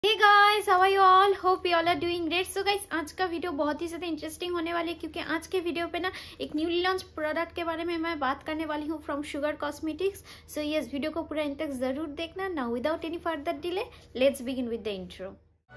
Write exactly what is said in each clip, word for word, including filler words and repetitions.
Hey guys, how are you all? Hope you all are doing great. So guys, आज का video बहुत ही ज़्यादा interesting होने वाली है क्योंकि आज के वीडियो पे ना एक न्यूली लॉन्च प्रोडक्ट के बारे में मैं बात करने वाली हूँ फ्रॉम शुगर कॉस्मेटिक्स. सो ये इस वीडियो को पूरा इन तक ज़रूर देखना. Now without any further delay let's begin with the intro.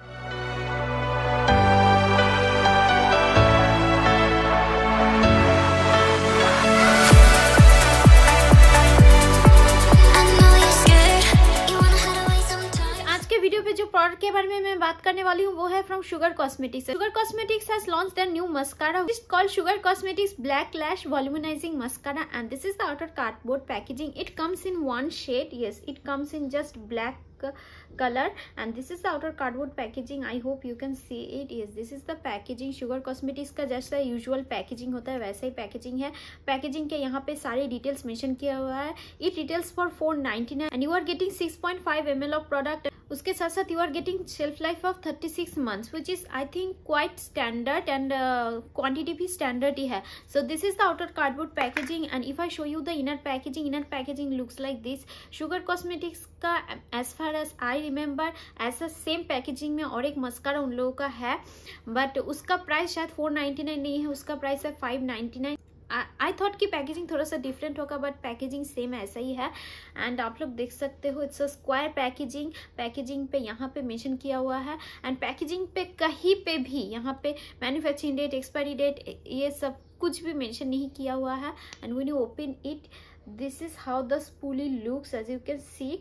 Video पे जो प्रोडक्ट के बारे में मैं बात करने वाली हूँ वो है from Sugar Cosmetics. Sugar Cosmetics has launched the new mascara which is called Sugar Cosmetics black lash volumizing mascara and this is the outer cardboard packaging. It comes in one shade. Yes, it comes in just black color and this is the outer cardboard packaging. I hope you can see it. Yes, this is the packaging. Sugar Cosmetics का जैसा usual packaging होता है वैसा ही packaging है. Packaging के यहाँ पे सारे डिटेल्स मेंशन किया हुआ है. It retails for four ninety nine and you are getting six point five M L of product. उसके साथ साथ you are getting shelf life of thirty six months which is I think quite standard and quantity भी standard ही है. So this is the outer cardboard packaging and if I show you the inner packaging, inner packaging looks like this. Sugar Cosmetics का as far as I remember ऐसा same packaging में और एक mascara उन लोगों का है बट उसका प्राइस शायद फोर नाइन्टी नाइन नहीं है, उसका प्राइस है five ninety nine. I thought कि पैकेजिंग थोड़ा सा डिफरेंट होगा बट पैकेजिंग सेम ऐसा ही है. एंड आप लोग देख सकते हो it's a square packaging. Packaging पे यहाँ पे मेंशन किया हुआ है एंड पैकेजिंग पे कहीं पे भी यहाँ पे मैन्युफैक्चरिंग डेट, एक्सपायरी डेट ये सब कुछ भी मेंशन नहीं किया हुआ है. And when you open it this is how the spoolie looks. As you can see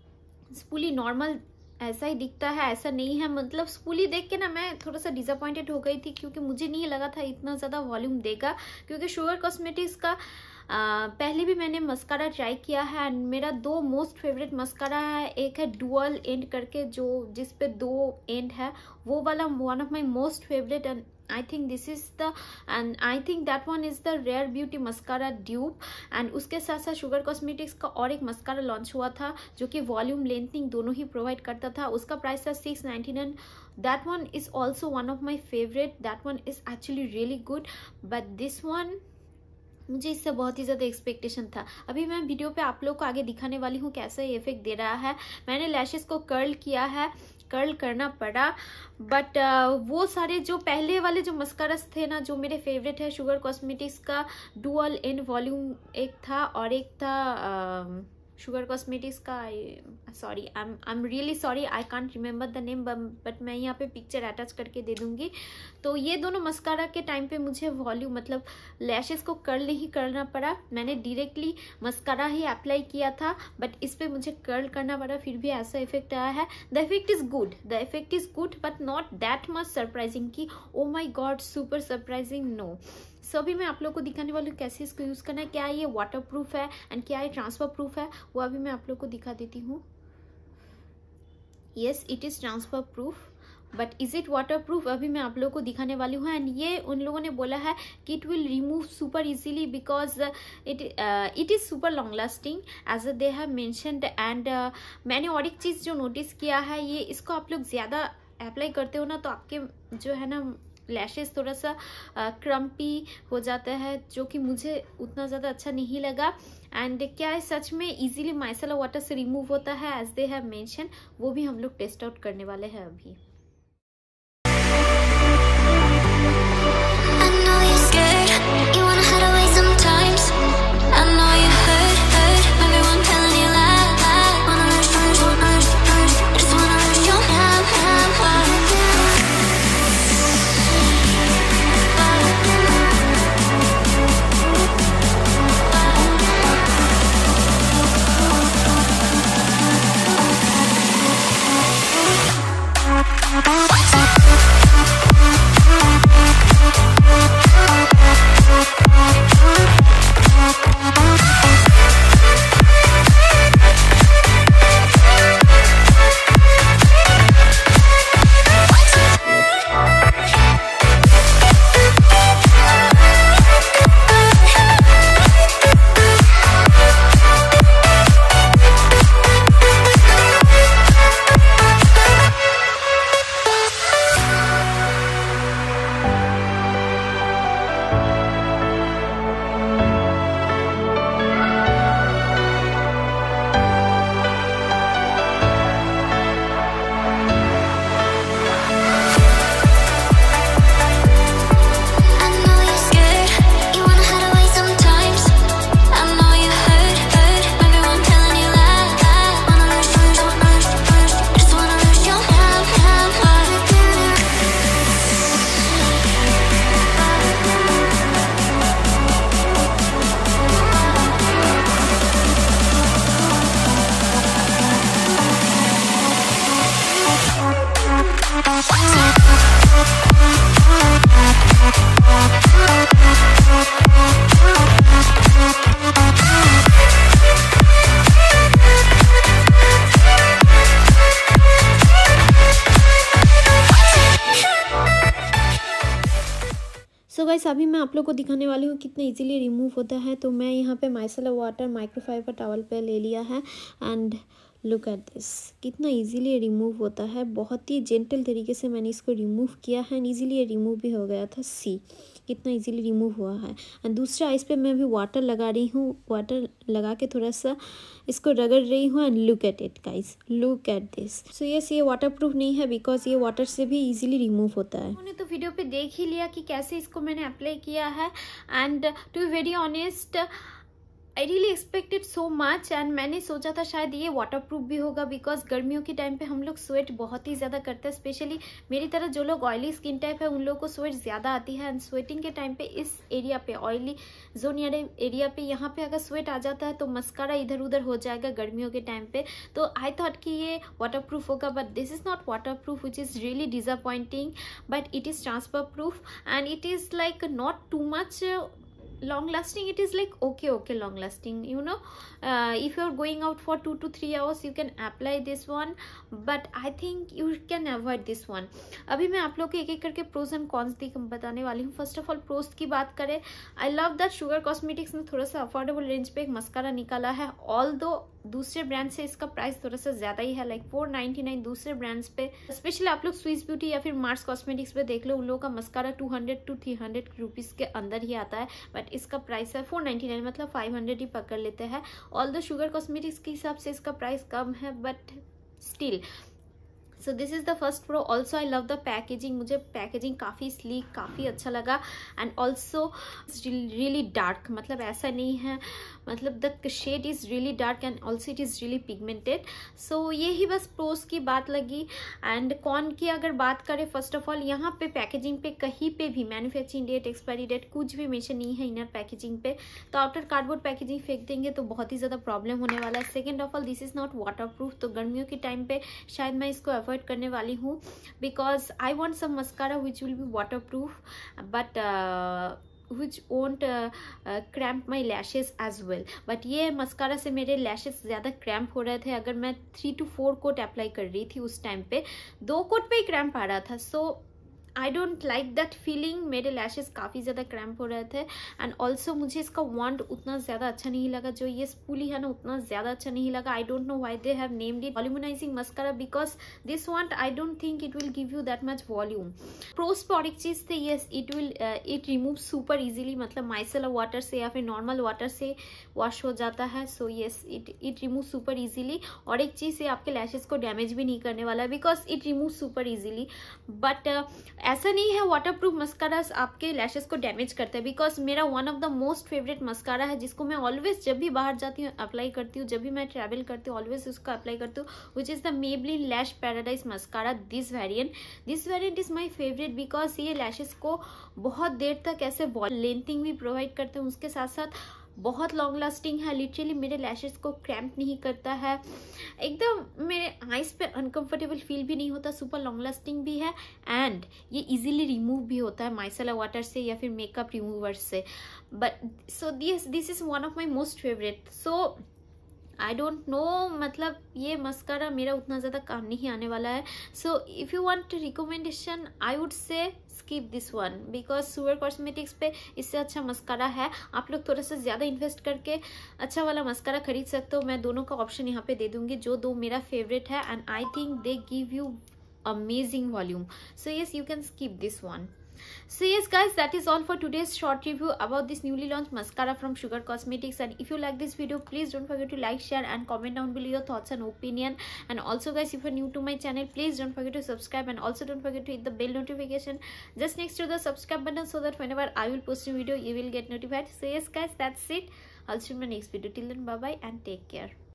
spoolie normal ऐसा ही दिखता है, ऐसा नहीं है. मतलब स्पूली देख के ना मैं थोड़ा सा डिसअपॉइंटेड हो गई थी क्योंकि मुझे नहीं लगा था इतना ज़्यादा वॉल्यूम देगा क्योंकि शुगर कॉस्मेटिक्स का आ, पहले भी मैंने मस्कारा ट्राई किया है एंड मेरा दो मोस्ट फेवरेट मस्कारा है. एक है डुअल एंड करके जो जिस पे दो एंड है वो वाला one of my most favourite and I think this is the and I think that one is the Rare Beauty mascara dupe. and उसके साथ साथ शुगर कॉस्मेटिक्स का और एक मस्कारा लॉन्च हुआ था जो कि वॉल्यूम लेंथनिंग दोनों ही प्रोवाइड करता था. उसका प्राइस था six ninety nine. That one is also one of my favourite. That one is actually really good but this one मुझे इससे बहुत ही ज़्यादा एक्सपेक्टेशन था. अभी मैं वीडियो पे आप लोग को आगे दिखाने वाली हूँ कैसा ये इफेक्ट दे रहा है. मैंने लैशेस को कर्ल किया है, कर्ल करना पड़ा बट uh, वो सारे जो पहले वाले जो मस्कारास थे ना जो मेरे फेवरेट है शुगर कॉस्मेटिक्स का डुअल एंड वॉल्यूम एक था और एक था शुगर uh, कॉस्मेटिक्स का sorry I am I am really sorry I can't remember the name but मैं यहाँ पे पिक्चर अटैच करके दे दूंगी. तो ये दोनों मस्कारा के टाइम पे मुझे वॉल्यूम मतलब लैशेस को कर्ल नहीं करना पड़ा. मैंने डायरेक्टली मस्कारा ही अप्लाई किया था बट इस पे मुझे कर्ल करना पड़ा. फिर भी ऐसा इफेक्ट आया है. The effect is good, the effect is good but not that much surprising कि oh my god super surprising. No. So अभी मैं आप लोग को दिखाने वाली हूँ कैसे इसको यूज़ करना है, क्या ये वाटर प्रूफ है एंड क्या ये ट्रांसफर प्रूफ है वो अभी मैं आप लोग को दिखा देती हूँ. Yes, it is transfer proof but is it water proof अभी मैं आप लोगों को दिखाने वाली हूँ. एंड ये उन लोगों ने बोला है कि it will remove super easily because it it is super long lasting as they have mentioned. And मैंने और एक चीज़ जो नोटिस किया है ये इसको आप लोग ज़्यादा अप्लाई करते हो ना तो आपके जो है ना लैशेस थोड़ा सा क्रम्पी हो जाता है जो कि मुझे उतना ज़्यादा अच्छा नहीं लगा. एंड क्या है सच में इजीली माइसेलर वाटर से रिमूव होता है एज दे हैव मेंशन, वो भी हम लोग टेस्ट आउट करने वाले हैं अभी. गाइस अभी मैं आप लोग को दिखाने वाली हूँ कितना इजीली रिमूव होता है। तो मैं यहाँ पे माइसेलर वाटर माइक्रोफाइबर टॉवल पे ले लिया है एंड लुक एट दिस, कितना इजीली रिमूव होता है। बहुत ही जेंटल तरीके से मैंने इसको रिमूव किया है एंड इजीली रिमूव भी हो गया था। सी कितना इजीली रिमूव हुआ है। एंड दूसरे आइस पे मैं भी वाटर लगा रही हूँ, वाटर लगा के थोड़ा सा इसको रगड़ रही हूँ and look at it guys, look at this. So yes ये वाटर प्रूफ नहीं है बिकॉज ये वाटर से भी इजीली रिमूव होता है। मैंने तो वीडियो पे देख ही लिया कि कैसे इसको मैंने अप्लाई किया है and to be very honest I really expected so much. And मैंने सोचा था शायद ये वाटर प्रूफ भी होगा बिकॉज गर्मियों के टाइम पे हम लोग स्वेट बहुत ही ज़्यादा करते हैं। स्पेशली मेरी तरह जो लोग ऑयली स्किन टाइप है उन लोगों को स्वेट ज़्यादा आती है एंड स्वेटिंग के टाइम पे इस एरिया पे ऑयली जोन एरिया पे यहाँ पे अगर स्वेट आ जाता है तो मस्कारा इधर उधर हो जाएगा गर्मियों के टाइम पे। तो आई थॉट कि ये वाटर प्रूफ होगा but this is not water proof which is really disappointing but it is transfer proof and it is like not too much long lasting. It is like okay okay long lasting, you know. Uh, if you are going out for two to three hours you can apply this one but I think you can avoid this one. अभी मैं आप लोग को एक एक करके pros and cons बताने वाली हूँ। फर्स्ट ऑफ ऑल प्रोज की बात करें, I love that Sugar Cosmetics ने थोड़ा सा अफोर्डेबल रेंज पे एक मस्कारा निकाला है। ऑल दो दूसरे ब्रांड से इसका प्राइस थोड़ा सा ज्यादा ही है, लाइक फोर नाइनटी नाइन दूसरे ब्रांड्स पे। स्पेशली आप लोग स्विस ब्यूटी या फिर मार्स कॉस्मेटिक्स पे देख लो, उन लोगों का mascara two hundred to three hundred rupees के अंदर ही आता है बट इसका प्राइस है फोर नाइनटी नाइन, मतलब फाइव हंड्रेड ही पकड़ लेते हैं। ऑल द शुगर कॉस्मेटिक्स के हिसाब से इसका प्राइस कम है but still. So this is the first pro. Also I love the packaging, मुझे पैकेजिंग काफ़ी स्लीक काफ़ी अच्छा लगा एंड ऑल्सो रियली डार्क, मतलब ऐसा नहीं है, मतलब the shade is really dark and also it is really pigmented. So ये ही बस प्रोस की बात लगी। एंड कॉन की अगर बात करें, फर्स्ट ऑफ ऑल यहाँ पे पैकेजिंग पे कहीं पे भी मैन्युफैक्चरिंग डेट एक्सपायरी डेट कुछ भी मेंशन नहीं है इनर पैकेजिंग पे, तो आउटर कार्डबोर्ड पैकेजिंग फेंक देंगे तो बहुत ही ज़्यादा प्रॉब्लम होने वाला है। Second of all this is not water proof, तो गर्मियों के टाइम पे शायद मैं इसको अवॉइड करने वाली हूँ because I want some mascara which will be water proof but which won't uh, uh, cramp my lashes as well. but ये मस्कारा से मेरे लैशेस ज़्यादा क्रैम्प हो रहे थे। अगर मैं three to four coat apply कर रही थी उस टाइम पे, दो कोट पे ही क्रैम्प आ रहा था। So I don't like that feeling, मेरे लैशेस काफ़ी ज़्यादा क्रैम्प हो रहे थे एंड ऑल्सो मुझे इसका वॉन्ड उतना ज़्यादा अच्छा नहीं लगा, जो ये स्पूली है ना उतना ज़्यादा अच्छा नहीं लगा। I don't know why they have named it volumizing mascara because this won't I don't think it will give you that much volume. Pros पर एक चीज़ थे, yes it will it remove super easily, मतलब micellar water से या फिर normal water से wash हो जाता है। So yes it it remove super easily. और एक चीज़ ये आपके लैशेस को डैमेज भी नहीं करने वाला because it remove super easily. But ऐसा नहीं है वाटर प्रूफ मस्कारा आपके लैशेस को डैमेज करता है बिकॉज मेरा one of the most favourite mascara है जिसको मैं ऑलवेज जब भी बाहर जाती हूँ अप्लाई करती हूँ, जब भी मैं ट्रैवल करती हूँ ऑलवेज उसका अप्लाई करती हूँ, which is the Maybelline lash paradise mascara this variant. This variant is my favourite because ये लैशेस को बहुत देर तक ऐसे लेंथिंग भी प्रोवाइड करते हैं, उसके साथ साथ बहुत लॉन्ग लास्टिंग है। लिटरली मेरे लैशेस को क्रैम्प नहीं करता है, एकदम मेरे आईज पे अनकंफर्टेबल फील भी नहीं होता, सुपर लॉन्ग लास्टिंग भी है एंड ये इजीली रिमूव भी होता है माइसेलर वाटर से या फिर मेकअप रिमूवर से। But so this this is one of my most favourite. So I don't know, मतलब ये मस्कारा मेरा उतना ज़्यादा काम नहीं आने वाला है। So if you want recommendation I would say skip this one because Sugar Cosmetics पे इससे अच्छा मस्कारा है। आप लोग थोड़ा सा ज़्यादा इन्वेस्ट करके अच्छा वाला मस्कारा खरीद सकते हो। मैं दोनों का ऑप्शन यहाँ पे दे दूँगी, जो दो मेरा फेवरेट है and I think they give you amazing volume. So yes you can skip this one. So yes guys, that is all for today's short review about this newly launched mascara from Sugar Cosmetics. And if you like this video, please don't forget to like, share and comment down below your thoughts and opinion. And also guys, if you're new to my channel, please don't forget to subscribe and also don't forget to hit the bell notification just next to the subscribe button so that whenever I will post a video you will get notified. So yes guys, that's it. I'll see you in my next video. Till then, bye bye and take care.